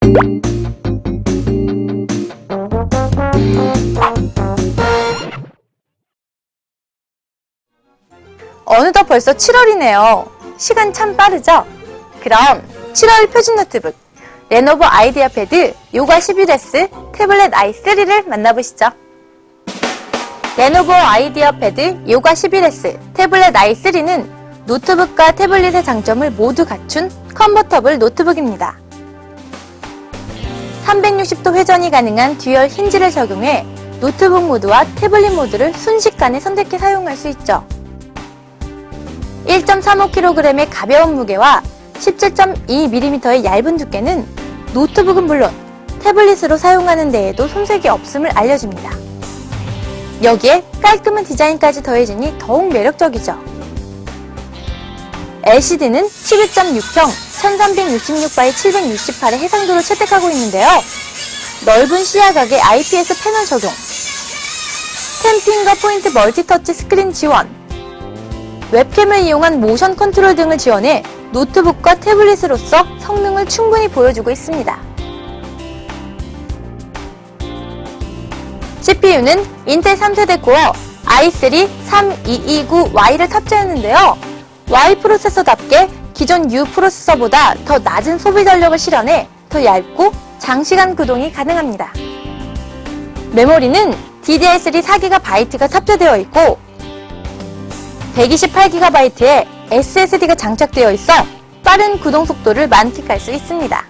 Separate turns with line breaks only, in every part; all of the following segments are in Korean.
어느덧 벌써 7월이네요. 시간 참 빠르죠? 그럼 7월 표준 노트북 레노버 아이디어패드 요가 11S 태블릿 i3를 만나보시죠. 레노버 아이디어패드 요가 11S 태블릿 i3는 노트북과 태블릿의 장점을 모두 갖춘 컨버터블 노트북입니다. 360도 회전이 가능한 듀얼 힌지를 적용해 노트북 모드와 태블릿 모드를 순식간에 선택해 사용할 수 있죠. 1.35kg의 가벼운 무게와 17.2mm의 얇은 두께는 노트북은 물론 태블릿으로 사용하는 데에도 손색이 없음을 알려줍니다. 여기에 깔끔한 디자인까지 더해지니 더욱 매력적이죠. LCD는 11.6형 1366x768의 해상도를 채택하고 있는데요. 넓은 시야각의 IPS 패널 적용, 10핑거 포인트 멀티터치 스크린 지원, 웹캠을 이용한 모션 컨트롤 등을 지원해 노트북과 태블릿으로서 성능을 충분히 보여주고 있습니다. CPU는 인텔 3세대 코어 i3-3229Y를 탑재했는데요. Y 프로세서답게 기존 U 프로세서보다 더 낮은 소비 전력을 실현해 더 얇고 장시간 구동이 가능합니다. 메모리는 DDR3 4GB가 탑재되어 있고 128GB의 SSD가 장착되어 있어 빠른 구동 속도를 만끽할 수 있습니다.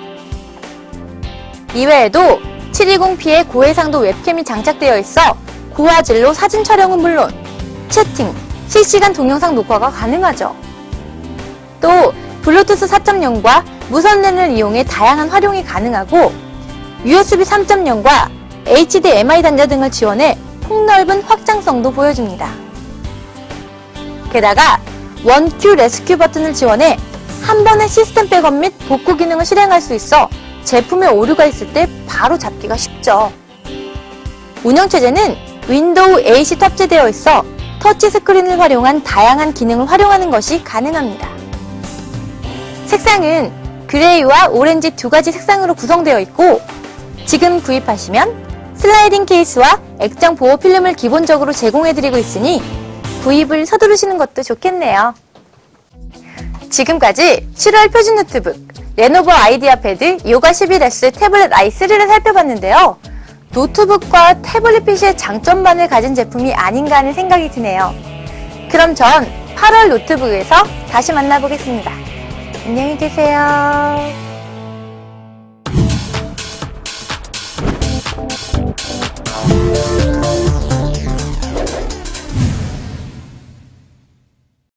이외에도 720p의 고해상도 웹캠이 장착되어 있어 고화질로 사진 촬영은 물론 채팅, 실시간 동영상 녹화가 가능하죠. 또 블루투스 4.0과 무선 랜을 이용해 다양한 활용이 가능하고 USB 3.0과 HDMI 단자 등을 지원해 폭넓은 확장성도 보여줍니다. 게다가 원큐 레스큐 버튼을 지원해 한 번에 시스템 백업 및 복구 기능을 실행할 수 있어 제품에 오류가 있을 때 바로 잡기가 쉽죠. 운영체제는 윈도우 8이 탑재되어 있어 터치스크린을 활용한 다양한 기능을 활용하는 것이 가능합니다. 색상은 그레이와 오렌지 두 가지 색상으로 구성되어 있고 지금 구입하시면 슬라이딩 케이스와 액정 보호 필름을 기본적으로 제공해드리고 있으니 구입을 서두르시는 것도 좋겠네요. 지금까지 7월 표준 노트북 레노버 아이디어패드 요가 11S 태블릿 i3를 살펴봤는데요. 노트북과 태블릿 PC의 장점만을 가진 제품이 아닌가 하는 생각이 드네요. 그럼 전 8월 노트북에서 다시 만나보겠습니다. 안녕히 계세요.